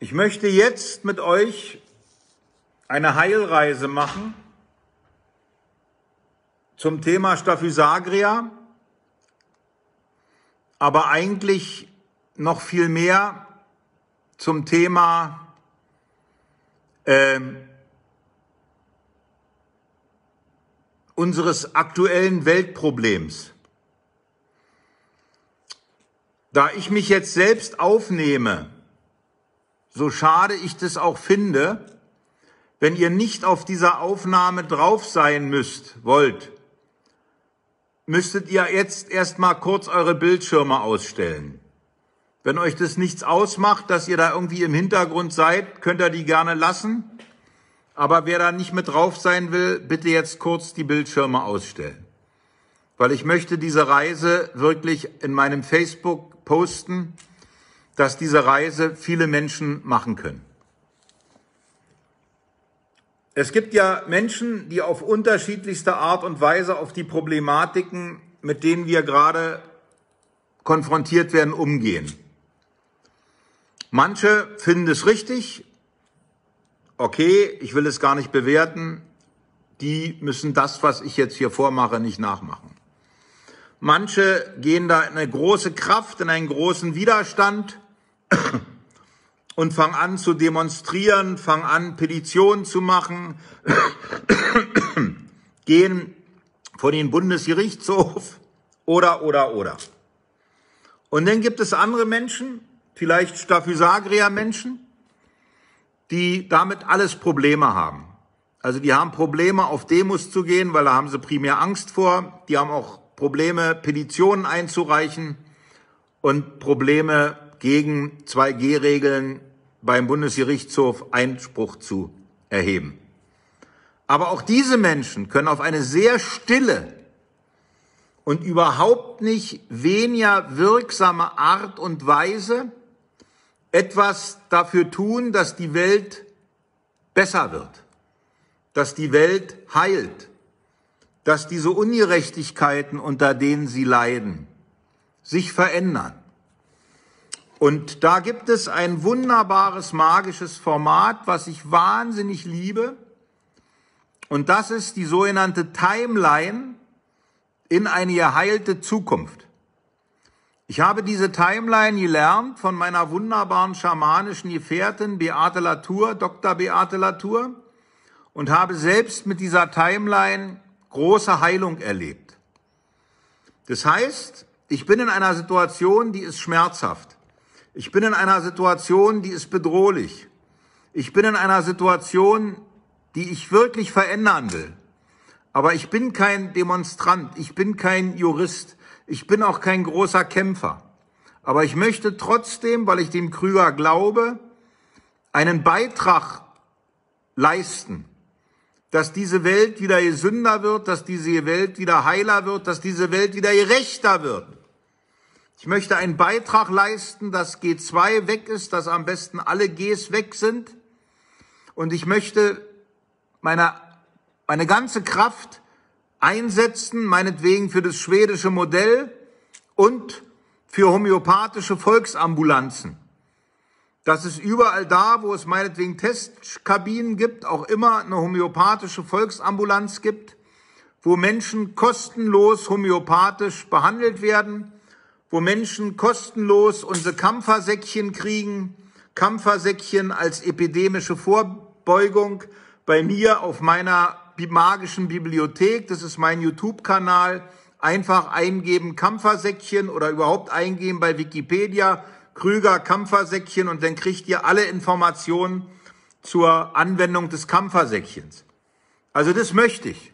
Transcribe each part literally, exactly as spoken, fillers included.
Ich möchte jetzt mit euch eine Heilreise machen zum Thema Staphysagria, aber eigentlich noch viel mehr zum Thema äh, unseres aktuellen Weltproblems. Da ich mich jetzt selbst aufnehme, so schade ich das auch finde, wenn ihr nicht auf dieser Aufnahme drauf sein müsst, wollt, müsstet ihr jetzt erstmal kurz eure Bildschirme ausstellen. Wenn euch das nichts ausmacht, dass ihr da irgendwie im Hintergrund seid, könnt ihr die gerne lassen. Aber wer da nicht mit drauf sein will, bitte jetzt kurz die Bildschirme ausstellen. Weil ich möchte diese Reise wirklich in meinem Facebook posten, dass diese Reise viele Menschen machen können. Es gibt ja Menschen, die auf unterschiedlichste Art und Weise auf die Problematiken, mit denen wir gerade konfrontiert werden, umgehen. Manche finden es richtig, okay, ich will es gar nicht bewerten, die müssen das, was ich jetzt hier vormache, nicht nachmachen. Manche gehen da in eine große Kraft, in einen großen Widerstand und fangen an zu demonstrieren, fangen an, Petitionen zu machen, gehen vor den Bundesgerichtshof oder, oder, oder. Und dann gibt es andere Menschen, vielleicht Staphysagria-Menschen, die damit alles Probleme haben. Also die haben Probleme, auf Demos zu gehen, weil da haben sie primär Angst vor. Die haben auch Probleme, Petitionen einzureichen und Probleme, gegen zwei G Regeln beim Bundesgerichtshof Einspruch zu erheben. Aber auch diese Menschen können auf eine sehr stille und überhaupt nicht weniger wirksame Art und Weise etwas dafür tun, dass die Welt besser wird, dass die Welt heilt, dass diese Ungerechtigkeiten, unter denen sie leiden, sich verändern. Und da gibt es ein wunderbares, magisches Format, was ich wahnsinnig liebe. Und das ist die sogenannte Timeline in eine geheilte Zukunft. Ich habe diese Timeline gelernt von meiner wunderbaren schamanischen Gefährtin Beate Latour, Doktor Beate Latour, und habe selbst mit dieser Timeline große Heilung erlebt. Das heißt, ich bin in einer Situation, die ist schmerzhaft. Ich bin in einer Situation, die ist bedrohlich. Ich bin in einer Situation, die ich wirklich verändern will. Aber ich bin kein Demonstrant, ich bin kein Jurist, ich bin auch kein großer Kämpfer. Aber ich möchte trotzdem, weil ich dem Krüger glaube, einen Beitrag leisten, dass diese Welt wieder gesünder wird, dass diese Welt wieder heiler wird, dass diese Welt wieder gerechter wird. Ich möchte einen Beitrag leisten, dass G zwei weg ist, dass am besten alle Gs weg sind. Und ich möchte meine, meine ganze Kraft einsetzen, meinetwegen für das schwedische Modell und für homöopathische Volksambulanzen. Dass es überall da, wo es meinetwegen Testkabinen gibt, auch immer eine homöopathische Volksambulanz gibt, wo Menschen kostenlos homöopathisch behandelt werden, wo Menschen kostenlos unsere Kampfersäckchen kriegen, Kampfersäckchen als epidemische Vorbeugung bei mir auf meiner magischen Bibliothek, das ist mein YouTube-Kanal, einfach eingeben Kampfersäckchen oder überhaupt eingeben bei Wikipedia, Krüger Kampfersäckchen und dann kriegt ihr alle Informationen zur Anwendung des Kampfersäckchens. Also das möchte ich.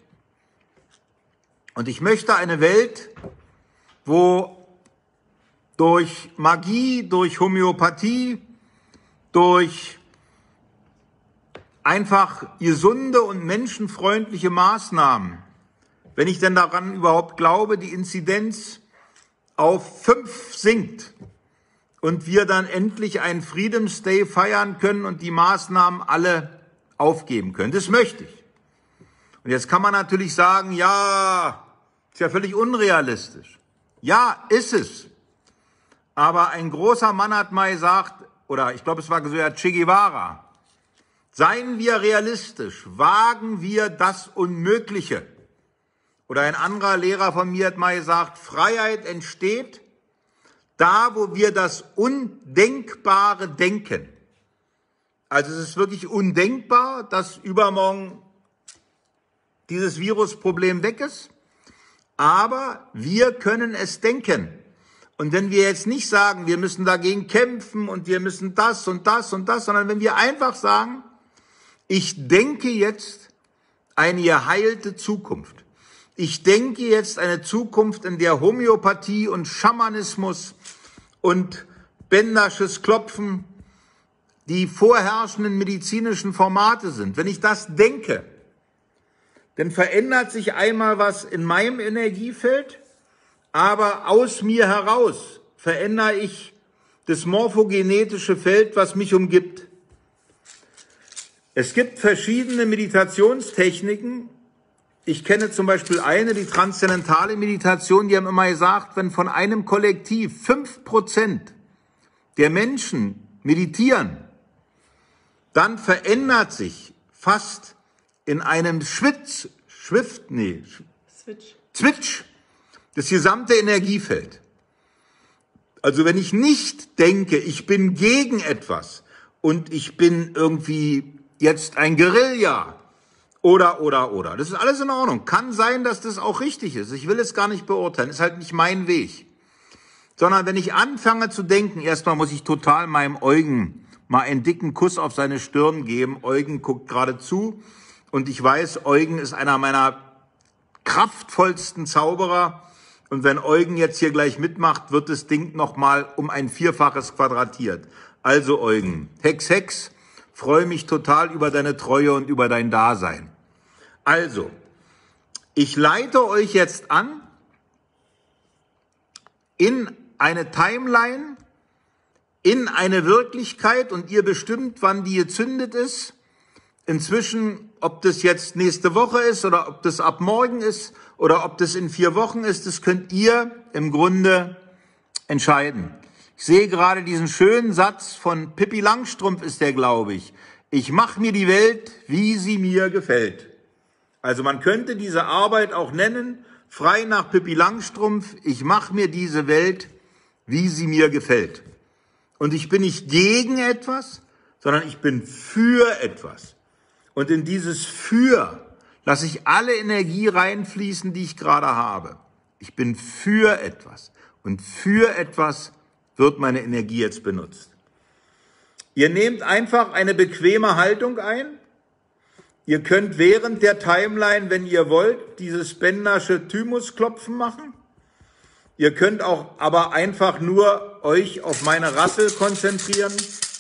Und ich möchte eine Welt, wo durch Magie, durch Homöopathie, durch einfach gesunde und menschenfreundliche Maßnahmen, wenn ich denn daran überhaupt glaube, die Inzidenz auf fünf sinkt und wir dann endlich einen Freedom's Day feiern können und die Maßnahmen alle aufgeben können. Das möchte ich. Und jetzt kann man natürlich sagen, ja, ist ja völlig unrealistisch. Ja, ist es. Aber ein großer Mann hat mal gesagt, oder ich glaube, es war sogar Che Guevara, seien wir realistisch, wagen wir das Unmögliche. Oder ein anderer Lehrer von mir hat mal gesagt, Freiheit entsteht da, wo wir das Undenkbare denken. Also es ist wirklich undenkbar, dass übermorgen dieses Virusproblem weg ist, aber wir können es denken. Und wenn wir jetzt nicht sagen, wir müssen dagegen kämpfen und wir müssen das und das und das, sondern wenn wir einfach sagen, ich denke jetzt eine geheilte Zukunft. Ich denke jetzt eine Zukunft, in der Homöopathie und Schamanismus und Bendersches Klopfen die vorherrschenden medizinischen Formate sind. Wenn ich das denke, dann verändert sich einmal was in meinem Energiefeld, aber aus mir heraus verändere ich das morphogenetische Feld, was mich umgibt. Es gibt verschiedene Meditationstechniken. Ich kenne zum Beispiel eine, die transzendentale Meditation, die haben immer gesagt, wenn von einem Kollektiv fünf Prozent der Menschen meditieren, dann verändert sich fast in einem Schwitz, Schwift, nee, Switch. Switch das gesamte Energiefeld. Also wenn ich nicht denke, ich bin gegen etwas und ich bin irgendwie jetzt ein Guerilla, Oder, oder, oder. Das ist alles in Ordnung. Kann sein, dass das auch richtig ist. Ich will es gar nicht beurteilen. Ist halt nicht mein Weg. Sondern wenn ich anfange zu denken, erstmal muss ich total meinem Eugen mal einen dicken Kuss auf seine Stirn geben. Eugen guckt gerade zu. Und ich weiß, Eugen ist einer meiner kraftvollsten Zauberer. Und wenn Eugen jetzt hier gleich mitmacht, wird das Ding nochmal um ein Vierfaches quadratiert. Also Eugen, Hex, Hex. Freue mich total über deine Treue und über dein Dasein. Also, ich leite euch jetzt an in eine Timeline, in eine Wirklichkeit und ihr bestimmt, wann die gezündet ist. Inzwischen, ob das jetzt nächste Woche ist oder ob das ab morgen ist oder ob das in vier Wochen ist, das könnt ihr im Grunde entscheiden. Ich sehe gerade diesen schönen Satz von Pippi Langstrumpf ist der, glaube ich. Ich mache mir die Welt, wie sie mir gefällt. Also man könnte diese Arbeit auch nennen, frei nach Pippi Langstrumpf, ich mache mir diese Welt, wie sie mir gefällt. Und ich bin nicht gegen etwas, sondern ich bin für etwas. Und in dieses Für lasse ich alle Energie reinfließen, die ich gerade habe. Ich bin für etwas. Und für etwas wird meine Energie jetzt benutzt. Ihr nehmt einfach eine bequeme Haltung ein. Ihr könnt während der Timeline, wenn ihr wollt, dieses Bendersche Thymusklopfen machen. Ihr könnt auch aber einfach nur euch auf meine Rassel konzentrieren.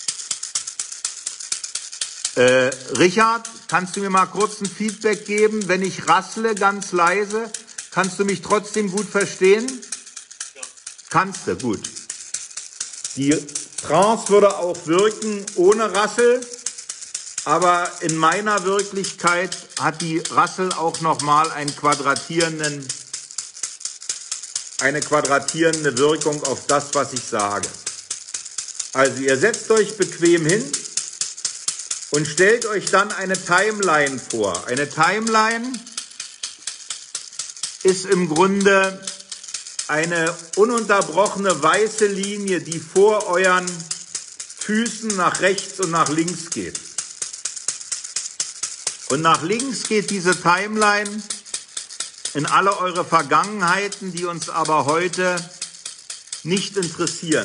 Äh, Richard, kannst du mir mal kurz ein Feedback geben? Wenn ich rassle ganz leise, kannst du mich trotzdem gut verstehen? Ja. Kannst du, gut. Die Trance würde auch wirken ohne Rassel, aber in meiner Wirklichkeit hat die Rassel auch nochmal einen quadratierenden, eine quadratierende Wirkung auf das, was ich sage. Also ihr setzt euch bequem hin und stellt euch dann eine Timeline vor. Eine Timeline ist im Grunde eine ununterbrochene weiße Linie, die vor euren Füßen nach rechts und nach links geht. Und nach links geht diese Timeline in alle eure Vergangenheiten, die uns aber heute nicht interessieren.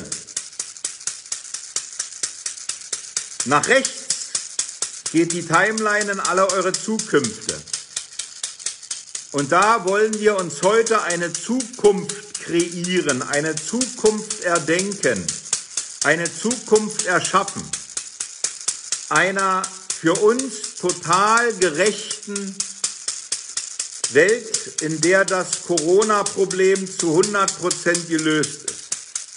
Nach rechts geht die Timeline in alle eure Zukünfte. Und da wollen wir uns heute eine Zukunft kreieren, eine Zukunft erdenken, eine Zukunft erschaffen, einer für uns total gerechten Welt, in der das Corona-Problem zu hundert Prozent gelöst ist.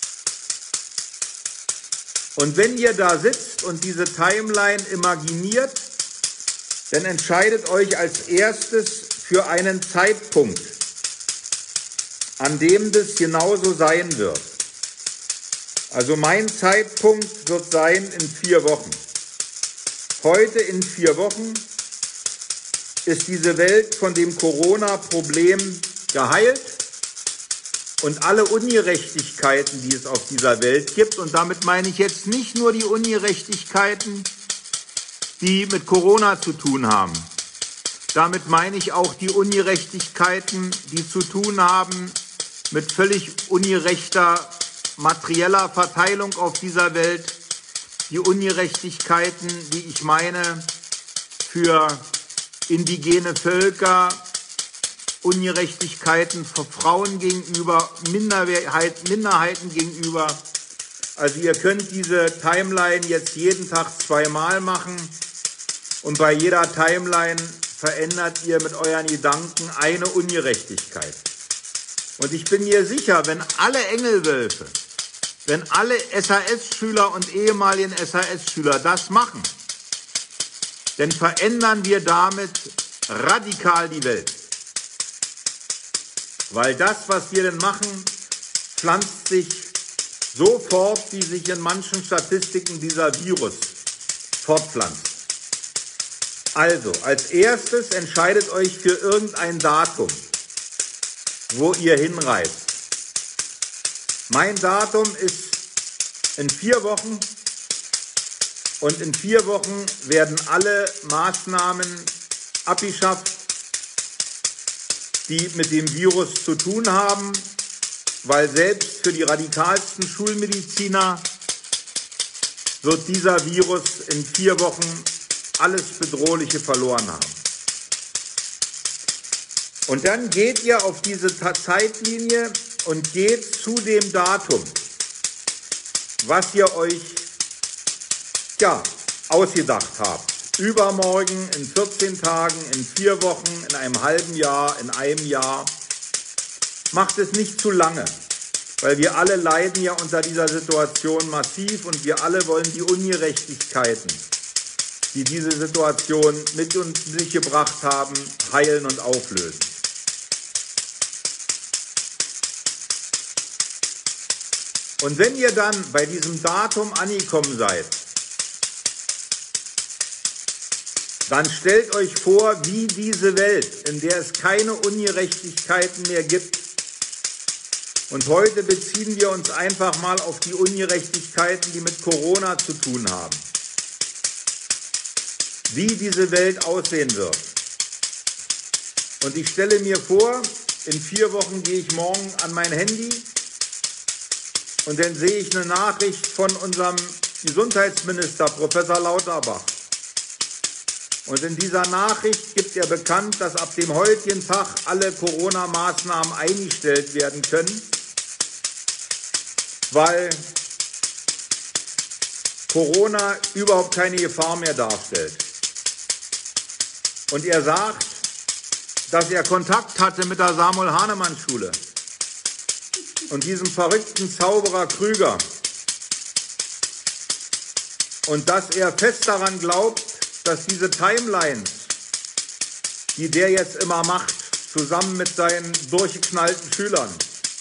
Und wenn ihr da sitzt und diese Timeline imaginiert, dann entscheidet euch als erstes für einen Zeitpunkt, an dem das genauso sein wird. Also mein Zeitpunkt wird sein in vier Wochen. Heute in vier Wochen ist diese Welt von dem Corona-Problem geheilt und alle Ungerechtigkeiten, die es auf dieser Welt gibt, und damit meine ich jetzt nicht nur die Ungerechtigkeiten, die mit Corona zu tun haben. Damit meine ich auch die Ungerechtigkeiten, die zu tun haben mit völlig ungerechter materieller Verteilung auf dieser Welt, die Ungerechtigkeiten, die ich meine für indigene Völker, Ungerechtigkeiten für Frauen gegenüber, Minderheit, Minderheiten gegenüber. Also ihr könnt diese Timeline jetzt jeden Tag zweimal machen und bei jeder Timeline verändert ihr mit euren Gedanken eine Ungerechtigkeit. Und ich bin mir sicher, wenn alle Engelwölfe, wenn alle S H S-Schüler und ehemaligen S H S-Schüler das machen, dann verändern wir damit radikal die Welt. Weil das, was wir denn machen, pflanzt sich so fort, wie sich in manchen Statistiken dieser Virus fortpflanzt. Also, als erstes entscheidet euch für irgendein Datum, wo ihr hinreist. Mein Datum ist in vier Wochen und in vier Wochen werden alle Maßnahmen abgeschafft, die mit dem Virus zu tun haben, weil selbst für die radikalsten Schulmediziner wird dieser Virus in vier Wochen alles Bedrohliche verloren haben. Und dann geht ihr auf diese Zeitlinie und geht zu dem Datum, was ihr euch ja, ausgedacht habt. Übermorgen, in vierzehn Tagen, in vier Wochen, in einem halben Jahr, in einem Jahr. Macht es nicht zu lange, weil wir alle leiden ja unter dieser Situation massiv und wir alle wollen die Ungerechtigkeiten, die diese Situation mit uns sich gebracht haben, heilen und auflösen. Und wenn ihr dann bei diesem Datum angekommen seid, dann stellt euch vor, wie diese Welt, in der es keine Ungerechtigkeiten mehr gibt. Und heute beziehen wir uns einfach mal auf die Ungerechtigkeiten, die mit Corona zu tun haben. Wie diese Welt aussehen wird. Und ich stelle mir vor, in vier Wochen gehe ich morgen an mein Handy und dann sehe ich eine Nachricht von unserem Gesundheitsminister, Professor Lauterbach. Und in dieser Nachricht gibt er bekannt, dass ab dem heutigen Tag alle Corona-Maßnahmen eingestellt werden können, weil Corona überhaupt keine Gefahr mehr darstellt. Und er sagt, dass er Kontakt hatte mit der Samuel-Hahnemann-Schule und diesem verrückten Zauberer Krüger. Und dass er fest daran glaubt, dass diese Timelines, die der jetzt immer macht, zusammen mit seinen durchgeknallten Schülern,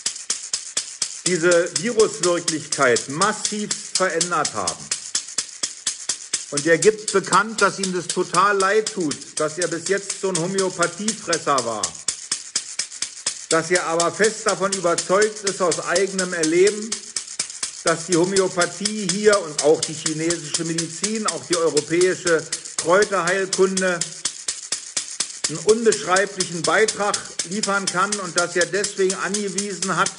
diese Viruswirklichkeit massiv verändert haben. Und er gibt bekannt, dass ihm das total leid tut, dass er bis jetzt so ein Homöopathiefresser war. Dass er aber fest davon überzeugt ist aus eigenem Erleben, dass die Homöopathie hier und auch die chinesische Medizin, auch die europäische Kräuterheilkunde einen unbeschreiblichen Beitrag liefern kann und dass er deswegen angewiesen hat,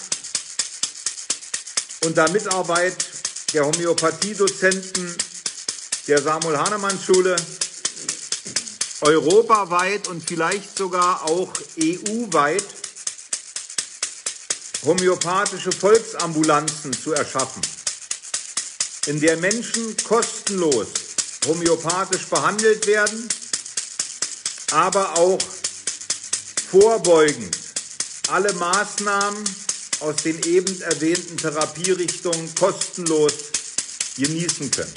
unter Mitarbeit der Homöopathiedozenten der Samuel-Hahnemann-Schule europaweit und vielleicht sogar auch E U-weit homöopathische Volksambulanzen zu erschaffen, in der Menschen kostenlos homöopathisch behandelt werden, aber auch vorbeugend alle Maßnahmen aus den eben erwähnten Therapierichtungen kostenlos genießen können.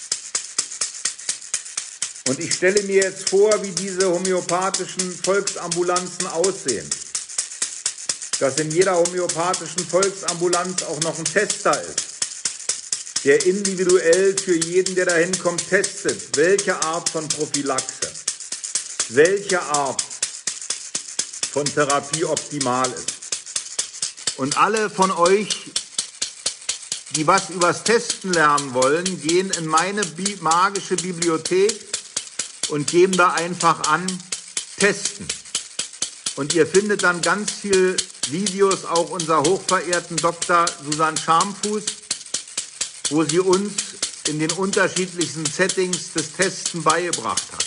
Und ich stelle mir jetzt vor, wie diese homöopathischen Volksambulanzen aussehen. Dass in jeder homöopathischen Volksambulanz auch noch ein Tester ist, der individuell für jeden, der dahin kommt, testet, welche Art von Prophylaxe, welche Art von Therapie optimal ist. Und alle von euch, die was übers Testen lernen wollen, gehen in meine bi- magische Bibliothek und geben da einfach an, testen. Und ihr findet dann ganz viel Videos, auch unserer hochverehrten Doktor Susanne Schamfuß, wo sie uns in den unterschiedlichsten Settings des Testen beigebracht hat.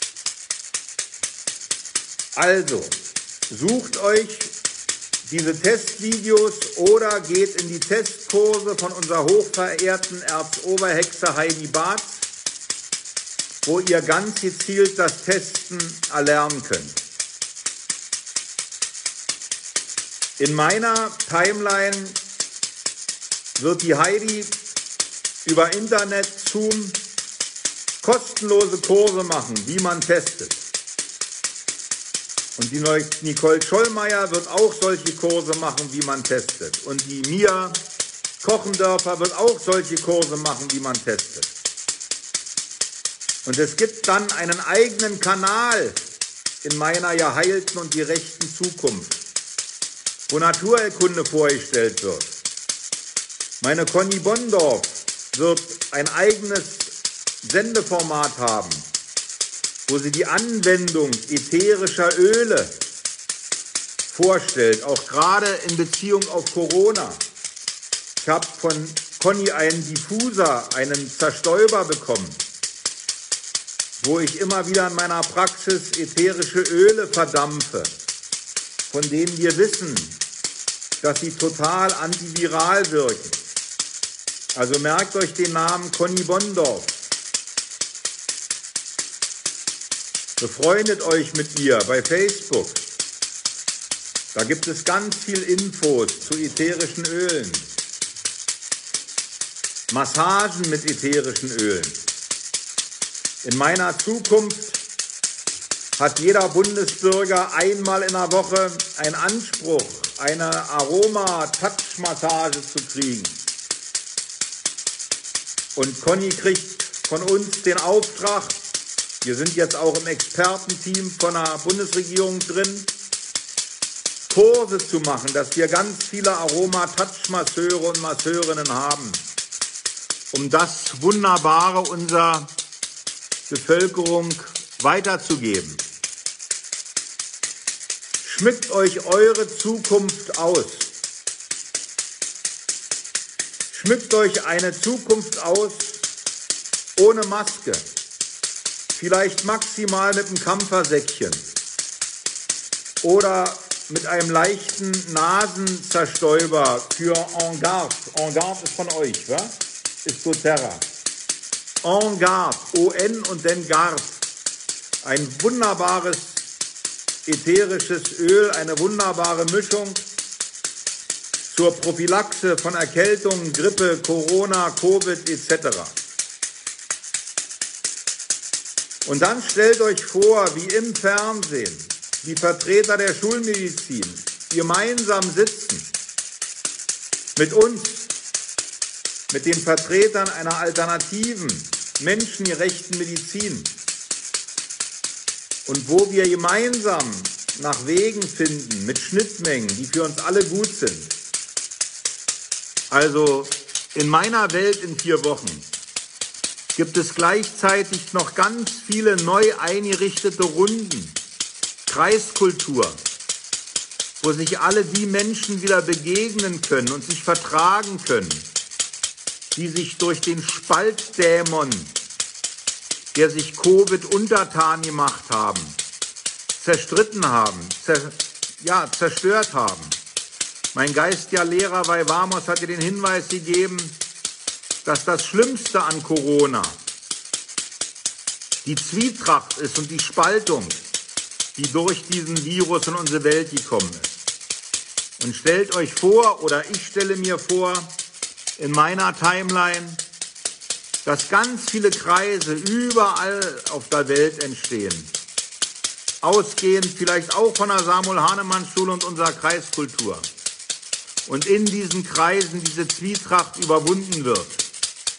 Also, sucht euch diese Testvideos oder geht in die Testkurse von unserer hochverehrten Erzoberhexe Heidi Barth, wo ihr ganz gezielt das Testen erlernen könnt. In meiner Timeline wird die Heidi über Internet, Zoom, kostenlose Kurse machen, wie man testet. Und die Nicole Schollmeier wird auch solche Kurse machen, wie man testet. Und die Mia Kochendörfer wird auch solche Kurse machen, wie man testet. Und es gibt dann einen eigenen Kanal in meiner ja heilten und gerechten Zukunft, wo Naturheilkunde vorgestellt wird. Meine Conny Bondorf wird ein eigenes Sendeformat haben, wo sie die Anwendung ätherischer Öle vorstellt, auch gerade in Beziehung auf Corona. Ich habe von Conny einen Diffuser, einen Zerstäuber bekommen, wo ich immer wieder in meiner Praxis ätherische Öle verdampfe, von denen wir wissen, dass sie total antiviral wirken. Also merkt euch den Namen Conny Bondorf. Befreundet euch mit ihr bei Facebook. Da gibt es ganz viel Infos zu ätherischen Ölen. Massagen mit ätherischen Ölen. In meiner Zukunft hat jeder Bundesbürger einmal in der Woche einen Anspruch, eine Aroma-Touch-Massage zu kriegen. Und Conny kriegt von uns den Auftrag, wir sind jetzt auch im Expertenteam von der Bundesregierung drin, Kurse zu machen, dass wir ganz viele Aroma-Touch-Masseure und Masseurinnen haben, um das Wunderbare unserer Bevölkerung weiterzugeben. Schmückt euch eure Zukunft aus. Schmückt euch eine Zukunft aus ohne Maske. Vielleicht maximal mit einem Kampfersäckchen oder mit einem leichten Nasenzerstäuber für En Garde. En Garde ist von euch, wa? Ist doTERRA. En Garde, O N und dann Garde. Ein wunderbares ätherisches Öl, eine wunderbare Mischung zur Prophylaxe von Erkältungen, Grippe, Corona, Covid et cetera. Und dann stellt euch vor, wie im Fernsehen die Vertreter der Schulmedizin gemeinsam sitzen mit uns, mit den Vertretern einer alternativen, menschengerechten Medizin und wo wir gemeinsam nach Wegen finden mit Schnittmengen, die für uns alle gut sind. Also in meiner Welt in vier Wochen gibt es gleichzeitig noch ganz viele neu eingerichtete Runden, Kreiskultur, wo sich alle die Menschen wieder begegnen können und sich vertragen können, die sich durch den Spaltdämon, der sich Covid untertan gemacht haben, zerstritten haben, zer, ja, zerstört haben. Mein geistiger Lehrer Vaivamos hatte den Hinweis gegeben, dass das Schlimmste an Corona die Zwietracht ist und die Spaltung, die durch diesen Virus in unsere Welt gekommen ist. Und stellt euch vor, oder ich stelle mir vor, in meiner Timeline, dass ganz viele Kreise überall auf der Welt entstehen. Ausgehend vielleicht auch von der Samuel-Hahnemann-Schule und unserer Kreiskultur. Und in diesen Kreisen diese Zwietracht überwunden wird.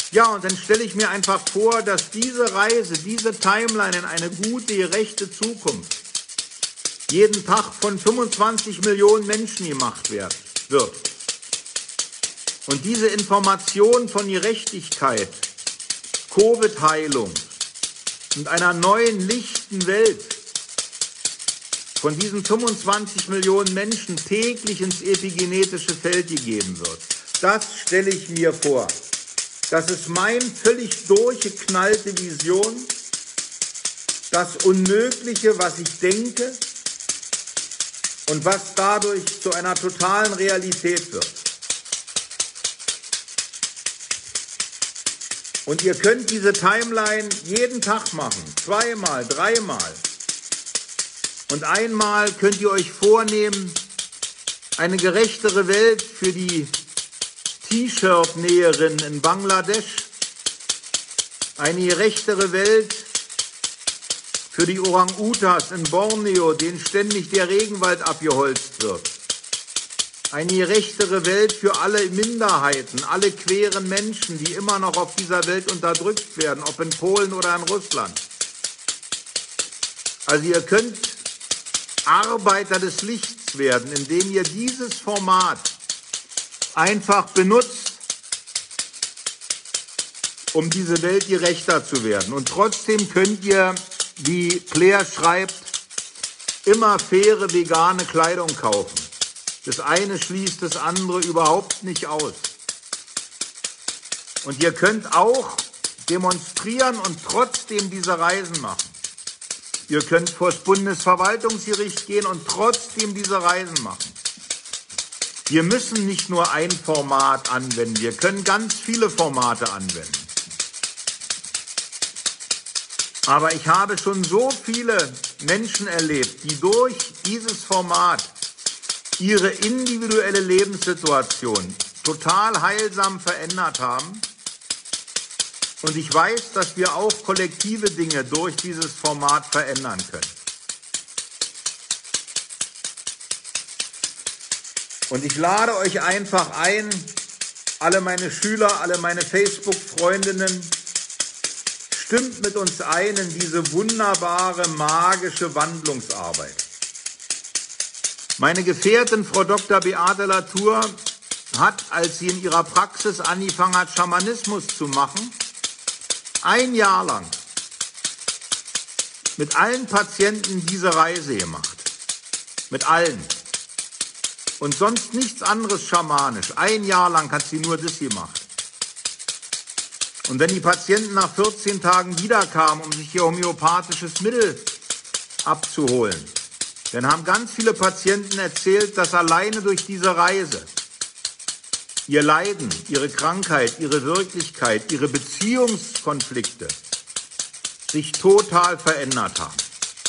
Ja, und dann stelle ich mir einfach vor, dass diese Reise, diese Timeline in eine gute, gerechte Zukunft jeden Tag von fünfundzwanzig Millionen Menschen gemacht wird. Und diese Information von Gerechtigkeit, Covid-Heilung und einer neuen, lichten Welt von diesen fünfundzwanzig Millionen Menschen täglich ins epigenetische Feld gegeben wird. Das stelle ich mir vor. Das ist meine völlig durchgeknallte Vision, das Unmögliche, was ich denke und was dadurch zu einer totalen Realität wird. Und ihr könnt diese Timeline jeden Tag machen, zweimal, dreimal. Und einmal könnt ihr euch vornehmen, eine gerechtere Welt für die T-Shirt-Näherin in Bangladesch, eine gerechtere Welt für die Orang-Utas in Borneo, denen ständig der Regenwald abgeholzt wird, eine gerechtere Welt für alle Minderheiten, alle queeren Menschen, die immer noch auf dieser Welt unterdrückt werden, ob in Polen oder in Russland. Also ihr könnt Arbeiter des Lichts werden, indem ihr dieses Format einfach benutzt, um diese Welt gerechter zu werden. Und trotzdem könnt ihr, wie Claire schreibt, immer faire vegane Kleidung kaufen. Das eine schließt das andere überhaupt nicht aus. Und ihr könnt auch demonstrieren und trotzdem diese Reisen machen. Ihr könnt vor das Bundesverwaltungsgericht gehen und trotzdem diese Reisen machen. Wir müssen nicht nur ein Format anwenden, wir können ganz viele Formate anwenden. Aber ich habe schon so viele Menschen erlebt, die durch dieses Format ihre individuelle Lebenssituation total heilsam verändert haben. Und ich weiß, dass wir auch kollektive Dinge durch dieses Format verändern können. Und ich lade euch einfach ein, alle meine Schüler, alle meine Facebook-Freundinnen, stimmt mit uns ein in diese wunderbare, magische Wandlungsarbeit. Meine Gefährtin, Frau Doktor Beate Latour, hat, als sie in ihrer Praxis angefangen hat, Schamanismus zu machen, ein Jahr lang mit allen Patienten diese Reise gemacht. Mit allen. Und sonst nichts anderes schamanisch. Ein Jahr lang hat sie nur das gemacht. Und wenn die Patienten nach vierzehn Tagen wiederkamen, um sich ihr homöopathisches Mittel abzuholen, dann haben ganz viele Patienten erzählt, dass alleine durch diese Reise ihr Leiden, ihre Krankheit, ihre Wirklichkeit, ihre Beziehungskonflikte sich total verändert haben.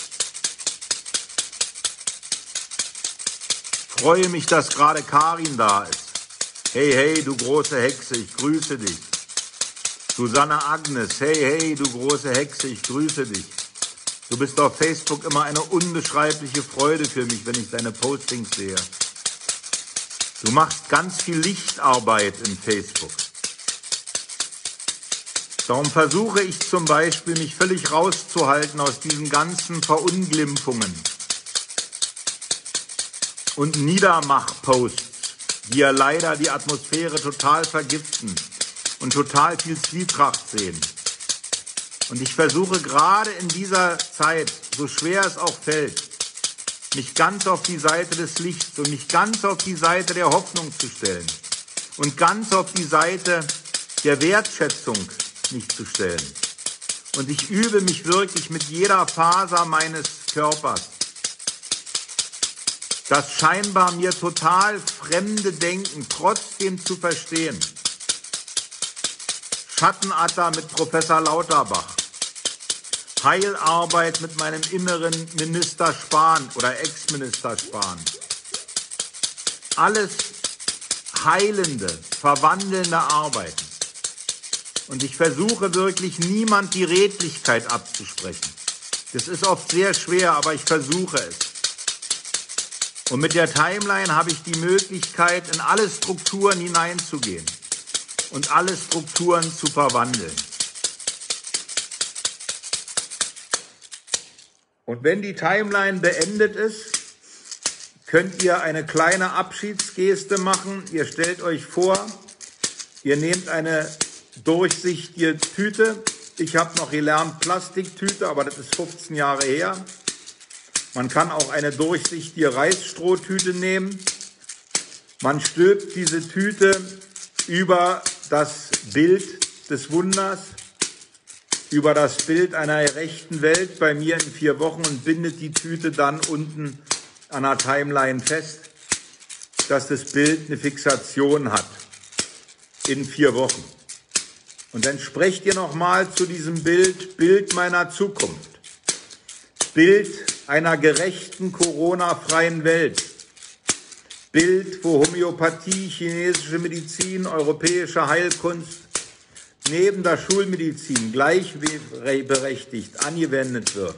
Ich freue mich, dass gerade Karin da ist. Hey, hey, du große Hexe, ich grüße dich. Susanne Agnes, hey, hey, du große Hexe, ich grüße dich. Du bist auf Facebook immer eine unbeschreibliche Freude für mich, wenn ich deine Postings sehe. Du machst ganz viel Lichtarbeit in Facebook. Darum versuche ich zum Beispiel, mich völlig rauszuhalten aus diesen ganzen Verunglimpfungen und Niedermach-Posts, die ja leider die Atmosphäre total vergiften und total viel Zwietracht sehen. Und ich versuche gerade in dieser Zeit, so schwer es auch fällt, mich ganz auf die Seite des Lichts und mich ganz auf die Seite der Hoffnung zu stellen und ganz auf die Seite der Wertschätzung mich zu stellen. Und ich übe mich wirklich mit jeder Faser meines Körpers, das scheinbar mir total fremde Denken trotzdem zu verstehen. Schattenatter mit Professor Lauterbach, Heilarbeit mit meinem inneren Minister Spahn oder Ex-Minister Spahn. Alles heilende, verwandelnde Arbeiten. Und ich versuche wirklich, niemand die Redlichkeit abzusprechen. Das ist oft sehr schwer, aber ich versuche es. Und mit der Timeline habe ich die Möglichkeit, in alle Strukturen hineinzugehen. und alle Strukturen zu verwandeln. Und wenn die Timeline beendet ist, könnt ihr eine kleine Abschiedsgeste machen. Ihr stellt euch vor, ihr nehmt eine durchsichtige Tüte. Ich habe noch gelernt Plastiktüte, aber das ist fünfzehn Jahre her. Man kann auch eine durchsichtige Reisstrohtüte nehmen. Man stülpt diese Tüte über das Bild des Wunders, über das Bild einer gerechten Welt bei mir in vier Wochen und bindet die Tüte dann unten an der Timeline fest, dass das Bild eine Fixation hat in vier Wochen. Und dann sprecht ihr nochmal zu diesem Bild, Bild meiner Zukunft, Bild einer gerechten, Corona-freien Welt, Bild, wo Homöopathie, chinesische Medizin, europäische Heilkunst neben der Schulmedizin gleichberechtigt angewendet wird.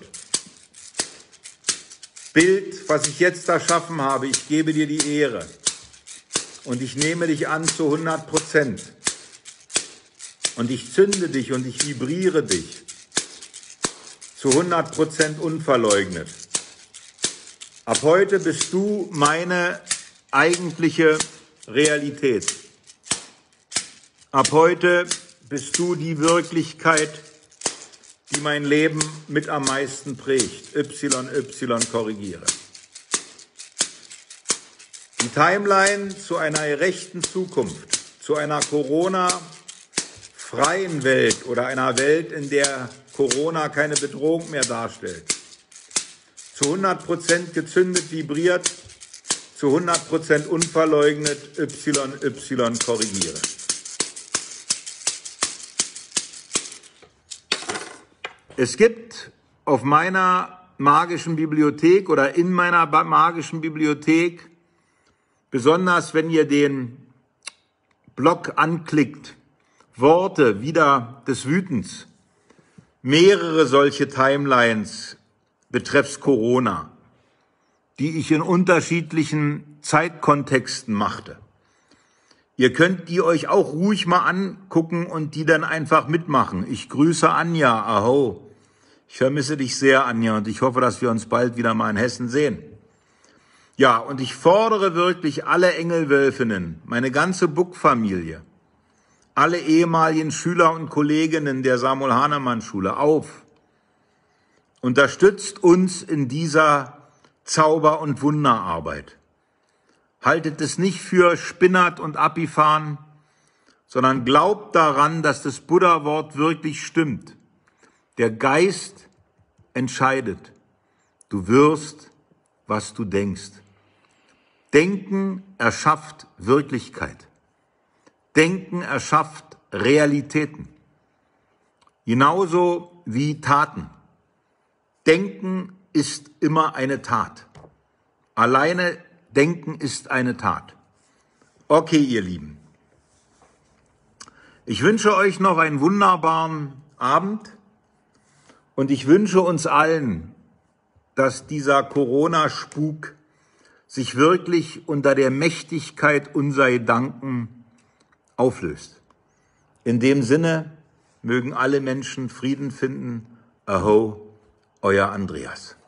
Bild, was ich jetzt erschaffen habe, ich gebe dir die Ehre und ich nehme dich an zu hundert Prozent und ich zünde dich und ich vibriere dich zu hundert Prozent unverleugnet. Ab heute bist du meine eigentliche Realität. Ab heute bist du die Wirklichkeit, die mein Leben mit am meisten prägt. Y, Y, korrigiere. Die Timeline zu einer gerechten Zukunft, zu einer Corona-freien Welt oder einer Welt, in der Corona keine Bedrohung mehr darstellt. Zu hundert Prozent gezündet, vibriert, zu hundert Prozent unverleugnet, Y, Y, korrigiere. Es gibt auf meiner magischen Bibliothek oder in meiner magischen Bibliothek, besonders wenn ihr den Blog anklickt, Worte wieder des Wütens, mehrere solche Timelines betreffs Corona, die ich in unterschiedlichen Zeitkontexten machte. Ihr könnt die euch auch ruhig mal angucken und die dann einfach mitmachen. Ich grüße Anja, aho. Ich vermisse dich sehr, Anja, und ich hoffe, dass wir uns bald wieder mal in Hessen sehen. Ja, und ich fordere wirklich alle Engelwölfinnen, meine ganze Buck-Familie, alle ehemaligen Schüler und Kolleginnen der Samuel-Hahnemann-Schule auf. Unterstützt uns in dieser Zauber- und Wunderarbeit. Haltet es nicht für Spinnert und Abifan, sondern glaubt daran, dass das Buddha-Wort wirklich stimmt. Der Geist entscheidet. Du wirst, was du denkst. Denken erschafft Wirklichkeit. Denken erschafft Realitäten. Genauso wie Taten. Denken ist immer eine Tat. Alleine Denken ist eine Tat. Okay, ihr Lieben. Ich wünsche euch noch einen wunderbaren Abend und ich wünsche uns allen, dass dieser Corona-Spuk sich wirklich unter der Mächtigkeit unserer Gedanken auflöst. In dem Sinne mögen alle Menschen Frieden finden. Aho, euer Andreas.